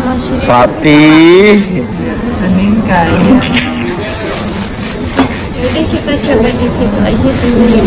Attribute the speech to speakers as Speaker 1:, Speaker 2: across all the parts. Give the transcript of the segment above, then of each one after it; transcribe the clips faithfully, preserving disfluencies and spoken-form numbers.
Speaker 1: Fatih.
Speaker 2: Senin kayaknya.
Speaker 3: Jadi kita coba di situ aja dulu.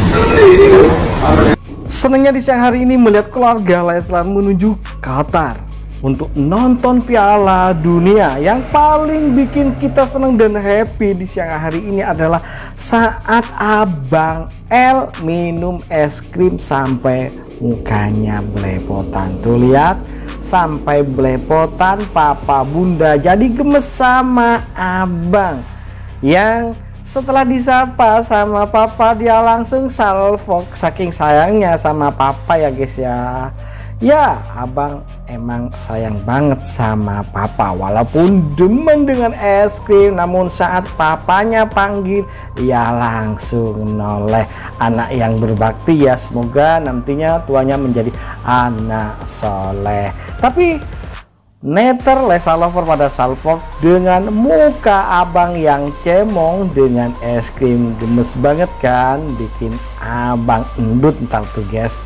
Speaker 1: Senangnya di siang hari ini melihat keluarga Leslar menuju Qatar untuk nonton Piala Dunia. Yang paling bikin kita senang dan happy di siang hari ini adalah saat Abang L minum es krim sampai mukanya belepotan. Tuh lihat, sampai belepotan papa bunda jadi gemes sama abang. Yang setelah disapa sama papa dia langsung salvok saking sayangnya sama papa ya guys ya. Ya abang emang sayang banget sama papa walaupun demen dengan es krim, namun saat papanya panggil ya langsung noleh. Anak yang berbakti ya, semoga nantinya tuanya menjadi anak soleh. Tapi neter Leslar Lover pada salvok dengan muka abang yang cemong dengan es krim, gemes banget kan, bikin abang endut ntar tuh guys.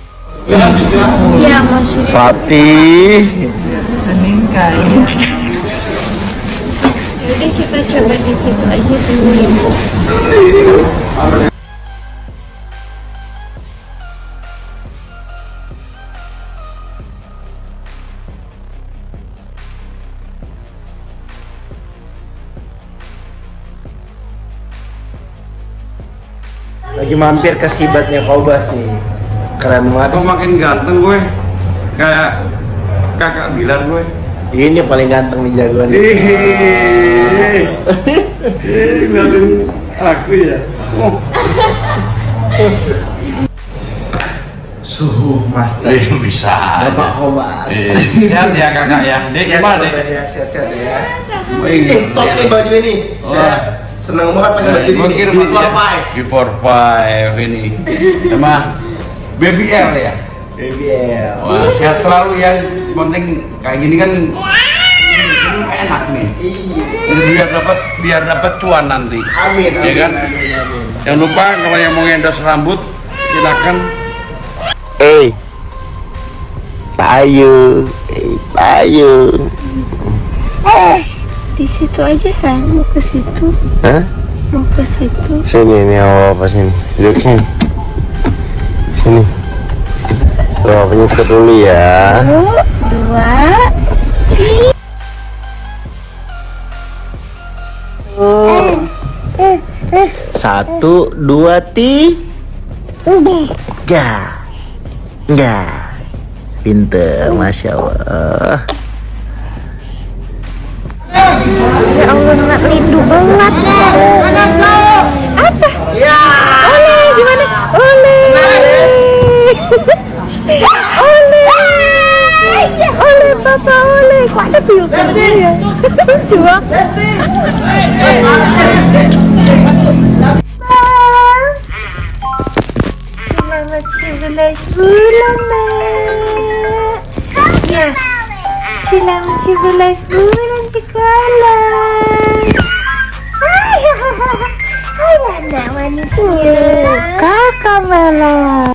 Speaker 3: Ya masih.
Speaker 1: Fatih.
Speaker 2: Senin kayaknya.
Speaker 3: Jadi kita coba di situ aja dulu.
Speaker 4: Lagi mampir ke sibatnya Kobas nih. Keren banget.
Speaker 5: Kok makin ganteng gue? Kayak kakak Bilar gue.
Speaker 4: Ini paling ganteng nih jagoan.
Speaker 5: Hehehe. Ngeliatin aku ya. Oh.
Speaker 4: Suhu master.
Speaker 5: Eh, bisa.
Speaker 4: Bapak Kobas.
Speaker 5: Siap ya kakak ya. Dek gimana dek?
Speaker 4: Sehat-sehat ya.
Speaker 5: Baik.
Speaker 4: Top nih baju ini. Saya senang banget pakai baju
Speaker 5: Gue
Speaker 4: ini.
Speaker 5: kirim
Speaker 4: Before five.
Speaker 5: Before five ini. Sama Baby L ya.
Speaker 4: Baby L.
Speaker 5: Wah, sehat selalu ya. Penting kayak gini kan enak nih.
Speaker 4: Iya.
Speaker 5: Biar dapat biar dapat cuan nanti.
Speaker 4: Amin.
Speaker 5: Ya kan?
Speaker 4: Amin, amin.
Speaker 5: Jangan lupa kalau yang mau ngendos rambut silakan.
Speaker 6: Eh, Payu, eh, Payu.
Speaker 3: Di situ aja sayang, mau ke situ.
Speaker 6: Hah?
Speaker 3: Mau ke situ.
Speaker 6: Sini nih, oh apa sini? Duduk sini. Sini. Tuh, penyetir dulu ya.
Speaker 3: Satu, dua,
Speaker 6: Satu, dua, tiga. Enggak. Pinter, masya Allah.
Speaker 3: ya Allah nak rindu banget. Apa? Ya. Oleh gimana? Oleh. Oleh. Oleh papa oleh. Kok ada filternya ya? Lucu ah. Selamat sebelas bulan nak. Ya. Selamat sebelas bulan sekolah. Hai anak manisnya. Kakak malah.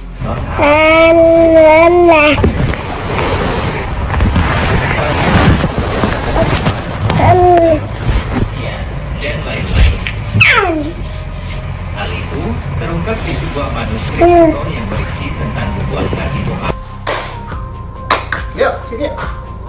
Speaker 3: Anak.
Speaker 7: usia, dan lain-lain. Hal itu terungkap di sebuah manuskrip yang berisi tentang nubuat Nabi Muhammad.
Speaker 4: Yuk, sini yuk.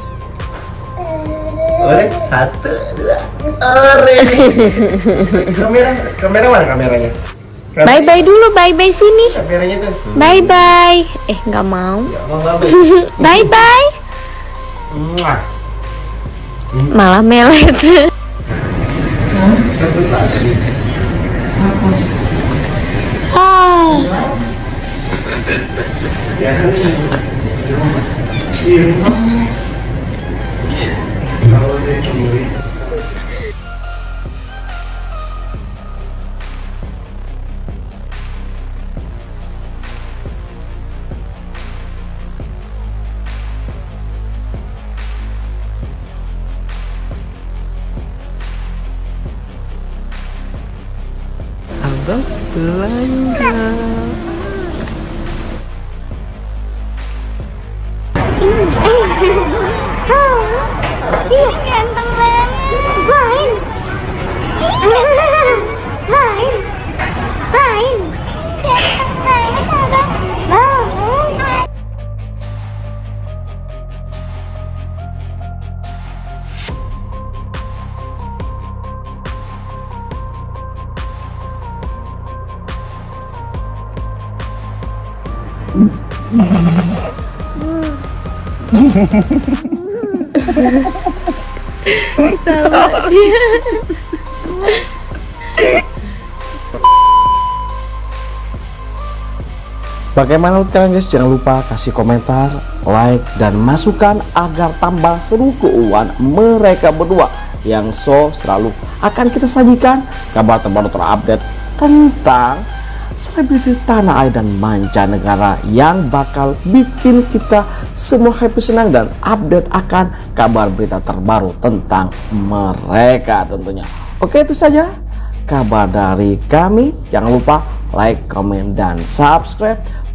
Speaker 4: Boleh, satu, dua, ore. Kamera, kamera mana kameranya? Kamera-
Speaker 3: Bye bye dulu, bye bye sini.
Speaker 4: Kameranya tuh.
Speaker 3: Bye bye. Eh nggak mau.
Speaker 4: Ya, mau nggak, Bu?
Speaker 3: Bye bye.
Speaker 4: Muah.
Speaker 3: Malah melet. Oh.
Speaker 1: Abang belanja.
Speaker 3: Iya, ganteng banget. Main. Main. Main. Ganteng banget, abang. Mau.
Speaker 8: Tawa dia.
Speaker 1: Bagaimana menurut kalian guys? Jangan lupa kasih komentar, like, dan masukan agar tambah seru keuangan mereka berdua yang so selalu akan kita sajikan kabar terbaru terupdate tentang selebriti tanah air dan mancanegara yang bakal bikin kita semua happy, senang, dan update akan kabar berita terbaru tentang mereka tentunya. Oke, itu saja kabar dari kami. Jangan lupa like, comment, dan subscribe.